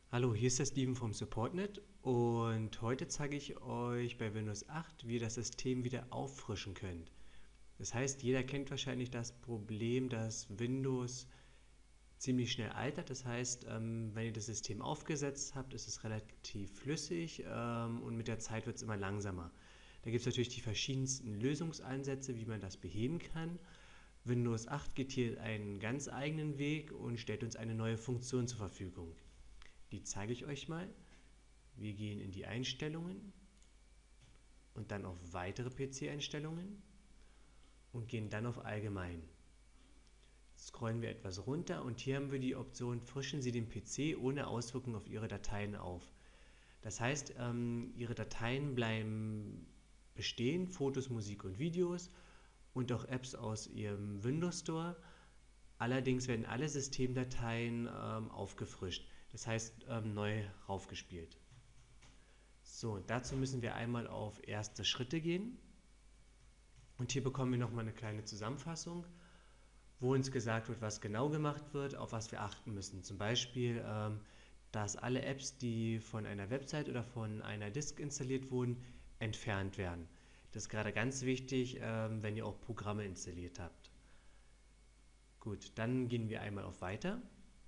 Hallo, hier ist der Steven vom SupportNet und heute zeige ich euch bei Windows 8, wie ihr das System wieder auffrischen könnt. Das heißt, jeder kennt wahrscheinlich das Problem, dass Windows ziemlich schnell altert. Das heißt, wenn ihr das System aufgesetzt habt, ist es relativ flüssig und mit der Zeit wird es immer langsamer. Da gibt es natürlich die verschiedensten Lösungsansätze, wie man das beheben kann. Windows 8 geht hier einen ganz eigenen Weg und stellt uns eine neue Funktion zur Verfügung. Die zeige ich euch mal. Wir gehen in die Einstellungen und dann auf weitere PC-Einstellungen und gehen dann auf Allgemein. Scrollen wir etwas runter und hier haben wir die Option Frischen Sie den PC ohne Auswirkungen auf Ihre Dateien auf. Das heißt, Ihre Dateien bleiben bestehen, Fotos, Musik und Videos und auch Apps aus Ihrem Windows Store. Allerdings werden alle Systemdateien aufgefrischt, das heißt neu raufgespielt. So, dazu müssen wir einmal auf erste Schritte gehen. Und hier bekommen wir nochmal eine kleine Zusammenfassung, wo uns gesagt wird, was genau gemacht wird, auf was wir achten müssen. Zum Beispiel, dass alle Apps, die von einer Website oder von einer Disk installiert wurden, entfernt werden. Das ist gerade ganz wichtig, wenn ihr auch Programme installiert habt. Gut, dann gehen wir einmal auf Weiter.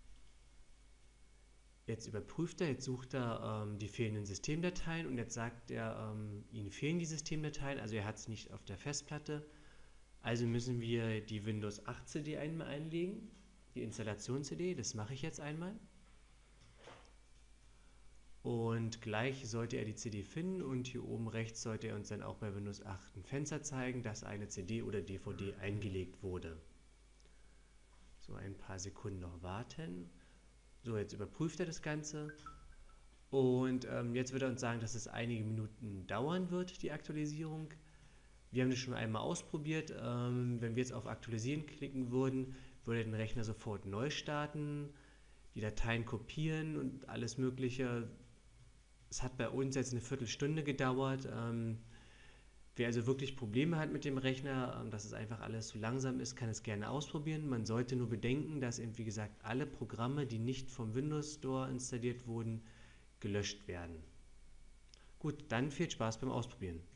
Jetzt überprüft er, jetzt sucht er die fehlenden Systemdateien und jetzt sagt er, Ihnen fehlen die Systemdateien, also er hat es nicht auf der Festplatte. Also müssen wir die Windows 8 CD einmal einlegen, die Installation-CD, das mache ich jetzt einmal. Und gleich sollte er die CD finden und hier oben rechts sollte er uns dann auch bei Windows 8 ein Fenster zeigen, dass eine CD oder DVD eingelegt wurde. So, ein paar Sekunden noch warten. So, jetzt überprüft er das Ganze. Und jetzt wird er uns sagen, dass es einige Minuten dauern wird, die Aktualisierung. Wir haben das schon einmal ausprobiert. Wenn wir jetzt auf Aktualisieren klicken würden, würde den Rechner sofort neu starten, die Dateien kopieren und alles Mögliche. Es hat bei uns jetzt eine Viertelstunde gedauert. Wer also wirklich Probleme hat mit dem Rechner, dass es einfach alles zu langsam ist, kann es gerne ausprobieren. Man sollte nur bedenken, dass eben, wie gesagt, alle Programme, die nicht vom Windows Store installiert wurden, gelöscht werden. Gut, dann viel Spaß beim Ausprobieren.